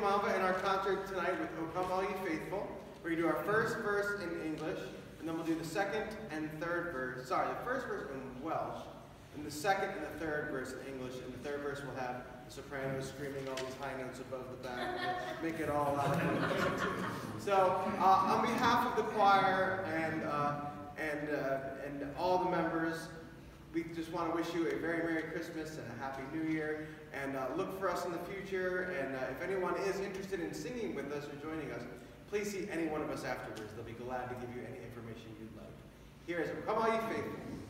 Mamba in our concert tonight with O Come All You Faithful. We're going to do our first verse in English, and then we'll do the second and third verse. Sorry, the first verse in Welsh, and the second and the third verse in English. And the third verse will have the sopranos screaming all these high notes above the back, make it all out. So, on behalf of the choir and all the members, we just want to wish you a very Merry Christmas and a Happy New Year, and look for us in the future. And if anyone is interested in singing with us or joining us, please see any one of us afterwards. They'll be glad to give you any information you'd like. Here is O Come All You Faithful.